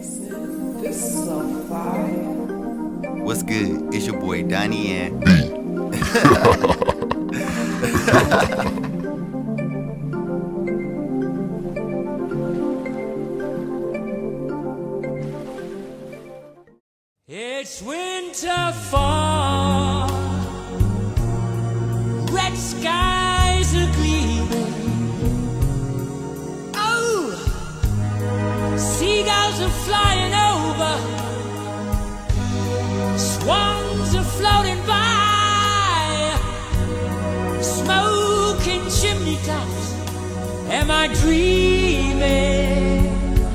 This is so fire. What's good? It's your boy Donnie and It's winter fall, red skies are gleaming. Oh, seagulls are flying over, swans are floating by, smoking chimney tops. Am I dreaming?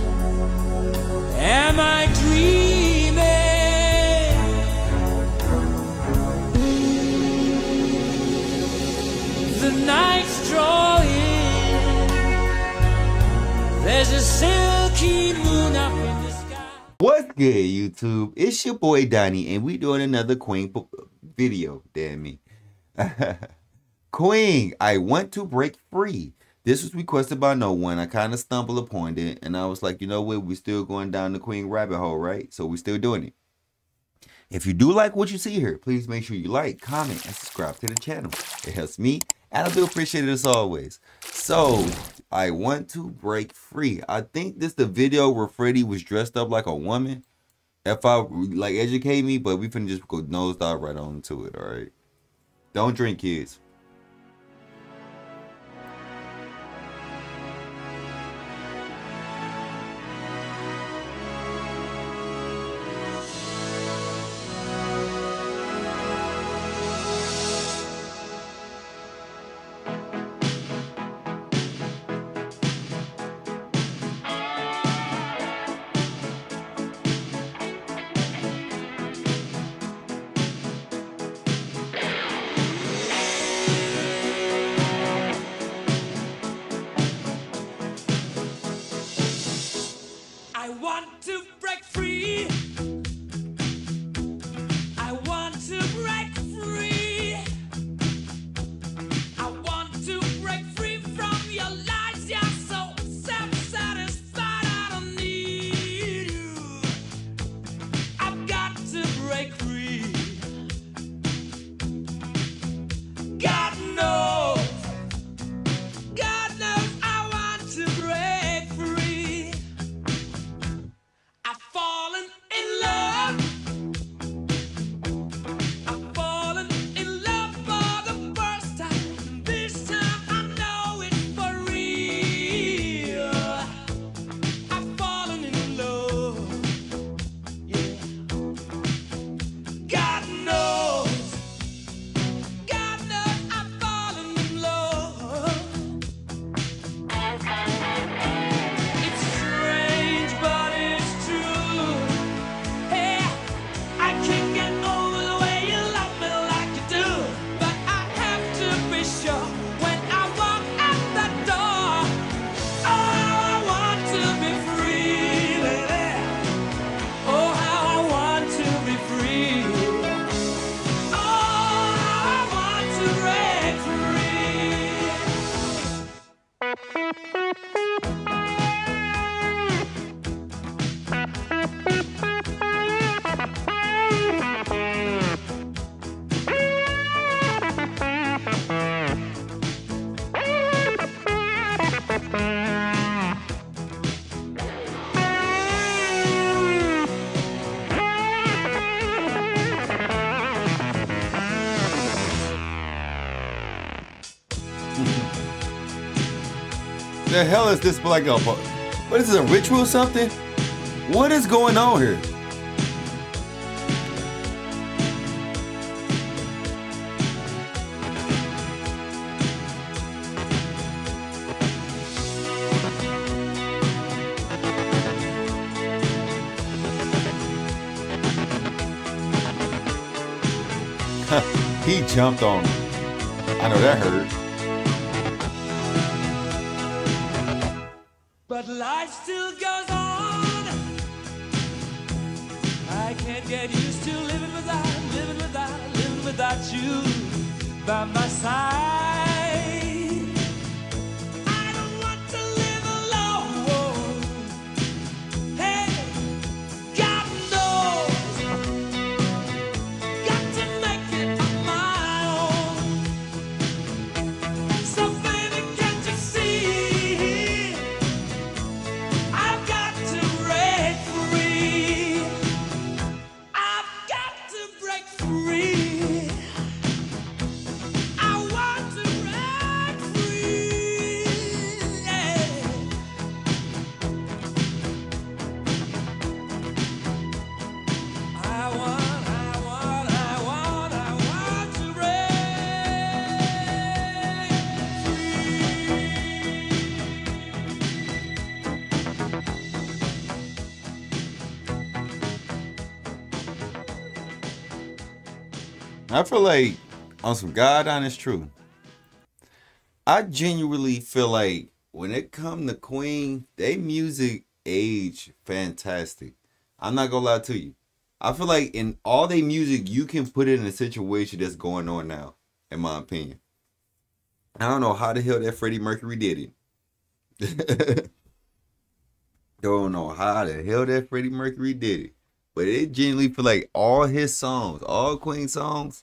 Am I dreaming? The night's drawing, there's a silky moon up in the sky. what's good, YouTube? It's your boy Donnie, and we doing another Queen video. Damn me. Queen, I want to break free. This was requested by no one. I kind of stumbled upon it, and I was like, you know what? We're still going down the Queen rabbit hole, right? So we're still doing it. If you do like what you see here, please make sure you like, comment, and subscribe to the channel. It helps me, and I do appreciate it as always. So, I want to break free. I think this the video where Freddie was dressed up like a woman. If I, like, educate me, but we finna just go nose dive right on to it, alright? Don't drink, kids. I want to break free. I want to break free. I want to break free from your lies. You're so self-satisfied. I don't need you. I've got to break free. God knows. God knows I want to break free. I've fallen in love. I've fallen in love for the first time. This time I know it's for real. I've fallen in love. Yeah. God knows. God knows I've fallen in love. It's strange, but it's true. Hey, I can't get over the way you love me like you do. But I have to be sure when I walk out that door. Oh, how I want to be free, lady. Oh, how I want to be free. Oh, how I want to break The hell is this like a, what is this, a ritual or something? What is going on here? He jumped on me. I know that hurt. But life still goes on. I can't get used to living without you by my side. I don't want to live alone. Hey, I feel like on some God honest truth, I genuinely feel like when it come to Queen, they music age fantastic. I'm not gonna lie to you. I feel like in all they music, you can put it in a situation that's going on now, in my opinion. I don't know how the hell that Freddie Mercury did it. Don't know how the hell that Freddie Mercury did it. But it genuinely feel like all his songs, all Queen songs.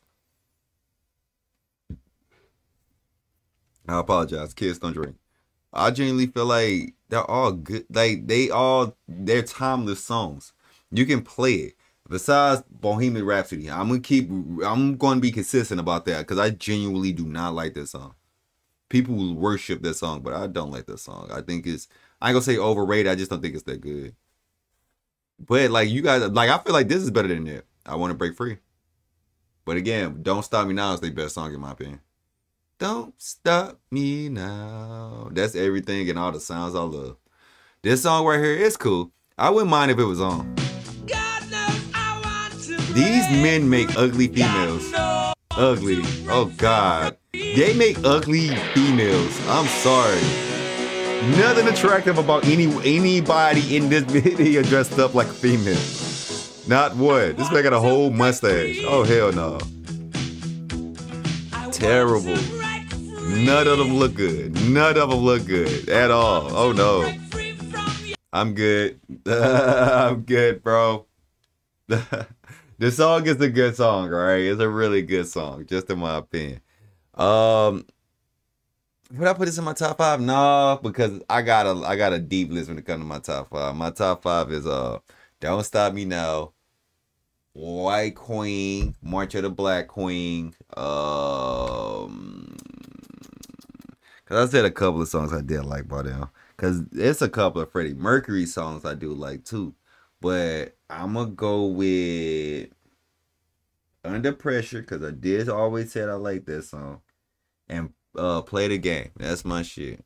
I apologize, kids don't drink. I genuinely feel like they're all good. Like they're timeless songs. You can play it. Besides Bohemian Rhapsody, I'm going to be consistent about that because I genuinely do not like that song. People will worship that song, but I don't like that song. I think I ain't gonna say overrated. I just don't think it's that good. But like you guys, like I feel like this is better than that. I Want to Break Free. But again, Don't Stop Me Now is their best song in my opinion. Don't Stop Me Now. That's everything and all the sounds I love. This song right here is cool. I wouldn't mind if it was on. God knows I want to These men make ugly females. Ugly. Oh God. They make ugly females. I'm sorry. Nothing attractive about anybody in this video dressed up like a female. Not one. This man got a whole mustache. Oh hell no. Terrible. None of them look good. None of them look good at all. Oh no. I'm good. I'm good, bro. The song is a good song, right? It's a really good song, just in my opinion. Would I put this in my top 5? No, because I got a deep list when it comes to my top 5. My top 5 is Don't Stop Me Now, White Queen, March of the Black Queen. Cause I said a couple of songs I did like by them. Cause it's a couple of Freddie Mercury songs I do like too. But I'm gonna go with Under Pressure, cause I did always said I like that song. And Play the Game. That's my shit.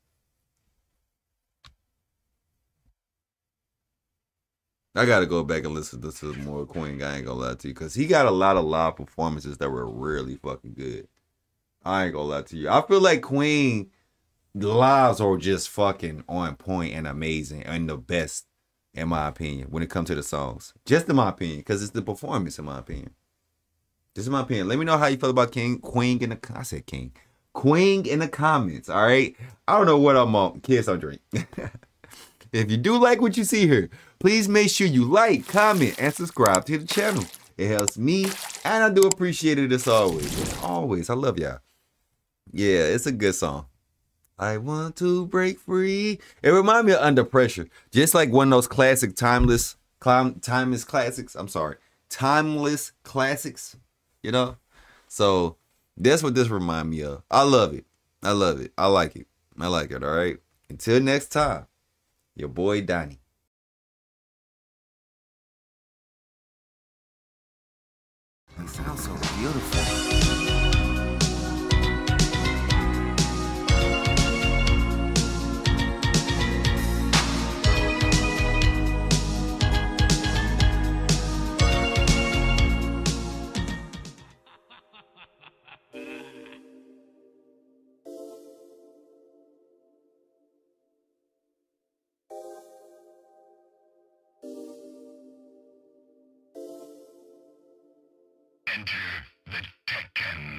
I gotta go back and listen to some more Queen. I ain't gonna lie to you, cause he got a lot of live performances that were really fucking good. I ain't gonna lie to you. I feel like Queen lives are just fucking on point and amazing and the best, in my opinion, when it comes to the songs. Just in my opinion, because it's the performance, in my opinion. This is my opinion. Let me know how you feel about Queen in the... I said King. Queen in the comments, all right? I don't know what I'm on. Kids don't drink. If you do like what you see here, please make sure you like, comment, and subscribe to the channel. It helps me, and I do appreciate it as always. As always, I love y'all. Yeah, it's a good song. I want to break free. It reminds me of Under Pressure. Just like one of those classic timeless classics. I'm sorry. Timeless classics. You know? So that's what this reminds me of. I love it. I love it. I like it. I like it. All right. Until next time, your boy Donnie. It sounds so beautiful. Enter the Tekken.